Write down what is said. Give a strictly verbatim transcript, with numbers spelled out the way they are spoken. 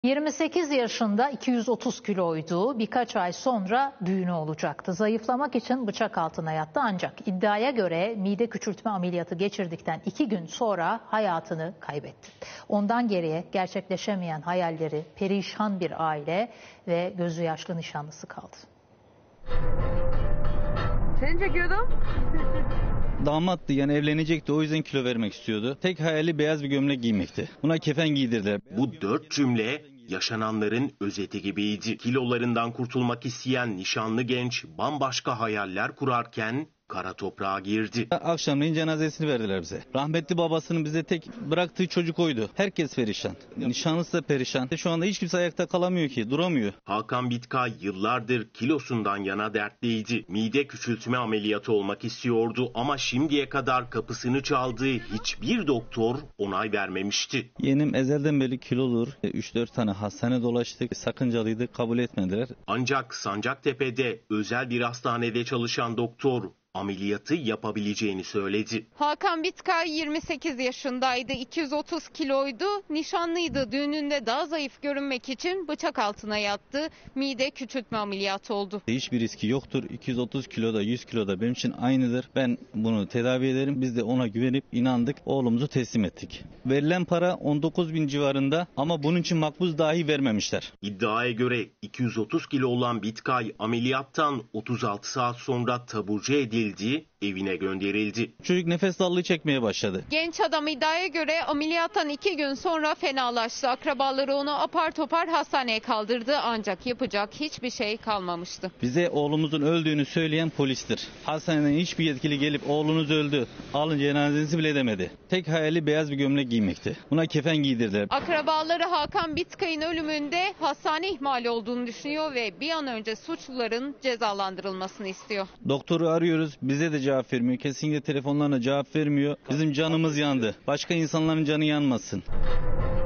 yirmi sekiz yaşında iki yüz otuz kiloydu. Birkaç ay sonra düğünü olacaktı. Zayıflamak için bıçak altına yattı ancak iddiaya göre mide küçültme ameliyatı geçirdikten iki gün sonra hayatını kaybetti. Ondan geriye gerçekleşemeyen hayalleri, perişan bir aile ve gözü yaşlı nişanlısı kaldı. Seni çekiyordum. Damattı, yani evlenecekti, o yüzden kilo vermek istiyordu. Tek hayali beyaz bir gömlek giymekti. Buna kefen giydirdiler. Bu dört cümle yaşananların özeti gibiydi. Kilolarından kurtulmak isteyen nişanlı genç bambaşka hayaller kurarken kara toprağa girdi. Akşamleyin cenazesini verdiler bize. Rahmetli babasının bize tek bıraktığı çocuk oydu. Herkes perişan. Nişanlısı da perişan. Şu anda hiç kimse ayakta kalamıyor ki, duramıyor. Hakan Bitkay yıllardır kilosundan yana dertliydi. Mide küçültme ameliyatı olmak istiyordu ama şimdiye kadar kapısını çaldığı hiçbir doktor onay vermemişti. Yeğenim ezelden beri kiloludur. üç dört tane hastane dolaştık. Sakıncalıydı, kabul etmediler. Ancak Sancaktepe'de özel bir hastanede çalışan doktor ameliyatı yapabileceğini söyledi. Hakan Bitkay yirmi sekiz yaşındaydı, iki yüz otuz kiloydu, nişanlıydı. Düğününde daha zayıf görünmek için bıçak altına yattı, mide küçültme ameliyatı oldu. Hiçbir riski yoktur. iki yüz otuz kiloda, yüz kiloda benim için aynıdır. Ben bunu tedavi ederim. Biz de ona güvenip inandık. Oğlumuzu teslim ettik. Verilen para on dokuz bin civarında ama bunun için makbuz dahi vermemişler. İddiaya göre iki yüz otuz kilo olan Bitkay ameliyattan otuz altı saat sonra taburcu edildi. Evine gönderildi. Çocuk nefes darlığı çekmeye başladı. Genç adam iddiaya göre ameliyattan iki gün sonra fenalaştı. Akrabaları onu apar topar hastaneye kaldırdı ancak yapacak hiçbir şey kalmamıştı. Bize oğlumuzun öldüğünü söyleyen polistir. Hastaneden hiçbir yetkili gelip oğlunuz öldü, alın cenazenizi bile demedi. Tek hayali beyaz bir gömlek giymekti. Buna kefen giydirdiler. Akrabaları Hakan Bitkay'ın ölümünde hastane ihmali olduğunu düşünüyor ve bir an önce suçluların cezalandırılmasını istiyor. Doktoru arıyoruz, bize de cevap vermiyor. Kesinlikle telefonlarına cevap vermiyor. Bizim canımız yandı. Başka insanların canı yanmasın.